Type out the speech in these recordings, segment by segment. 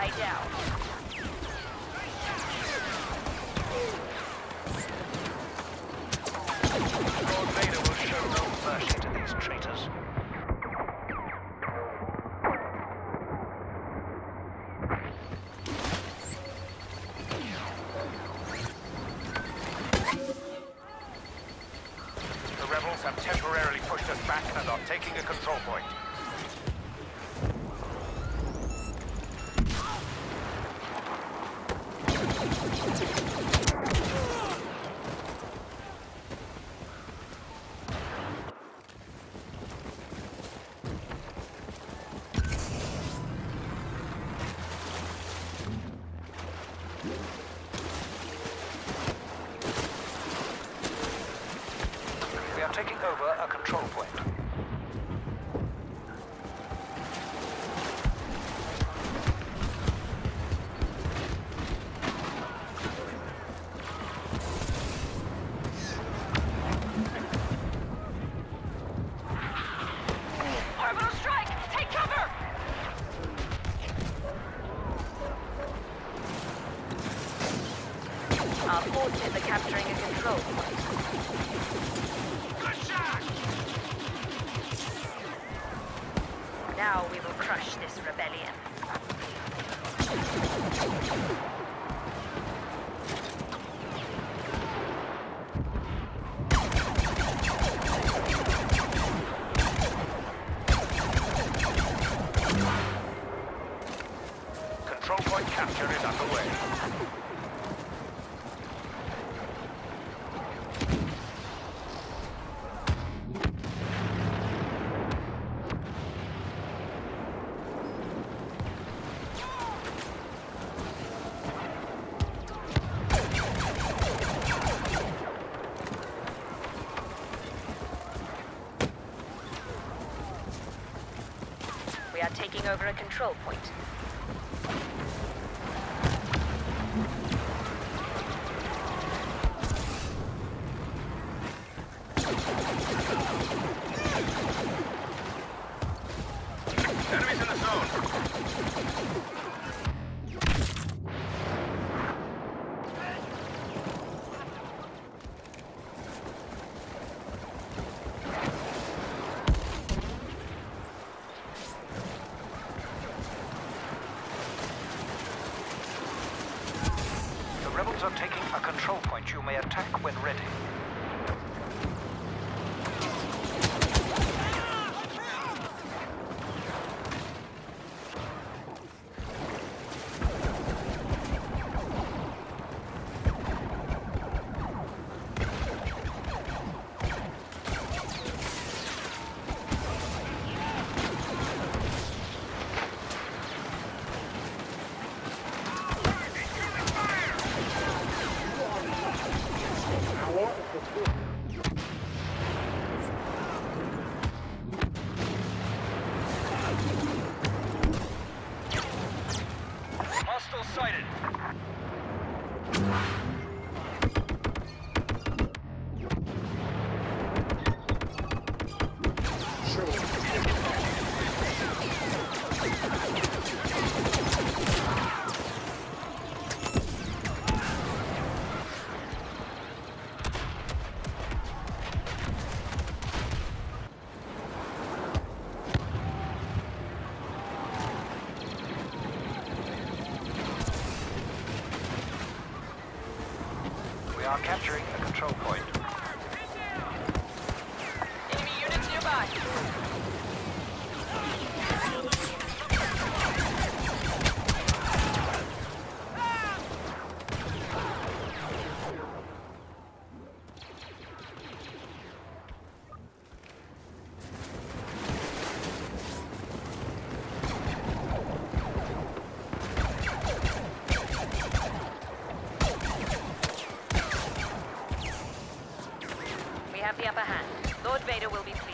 ally down. Lord Vader will show no mercy to these traitors. The rebels have temporarily pushed us back and are taking a control point. We are taking over a control point. Orbital strike! Take cover! Our forces are capturing a control point. Now we will crush this rebellion. Control point capture is underway. We are taking over a control point. Enemies in the zone. The rebels are taking a control point. You may attack when ready. Hostile sighted. We are capturing a control point. Enemy units nearby. We have the upper hand. Lord Vader will be pleased.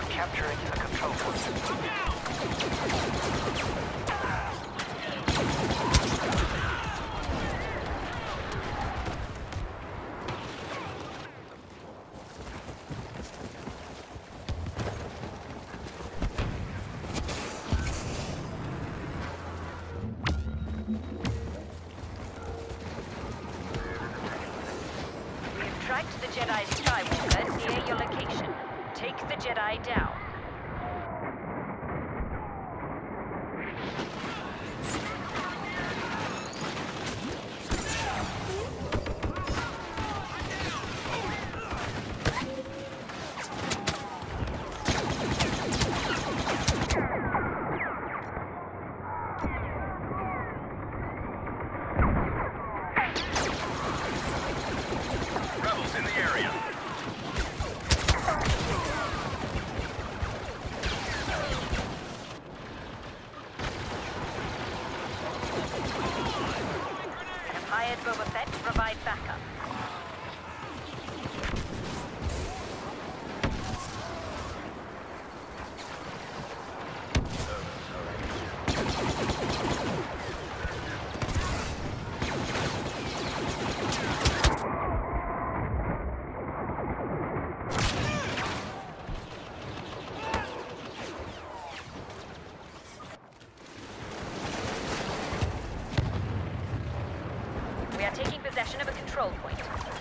are capturing a control point. We've tracked the Jedi Skywalker near your location. Take the Jedi down. Rebels in the area. Have hired Boba Fett to provide backup. We are taking possession of a control point.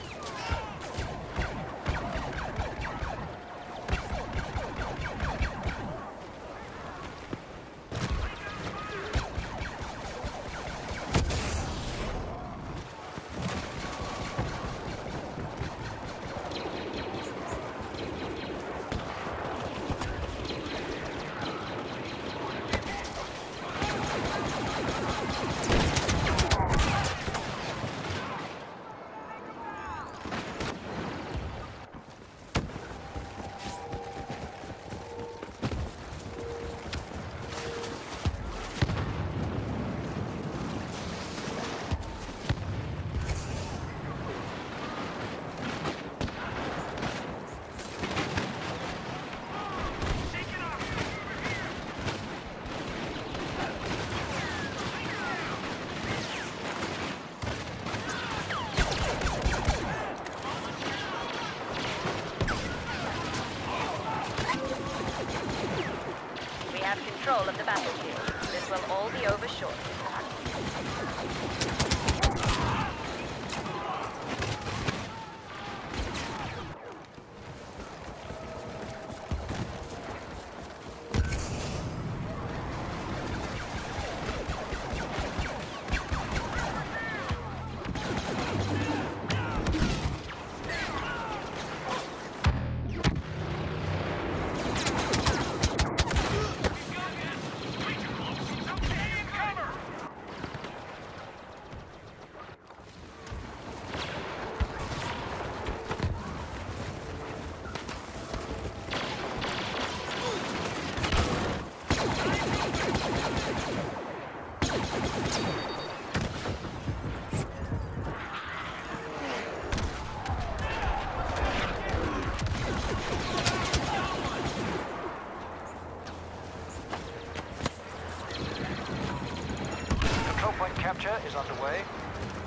We have control of the battlefield. This will all be over shortly. Control point capture is underway.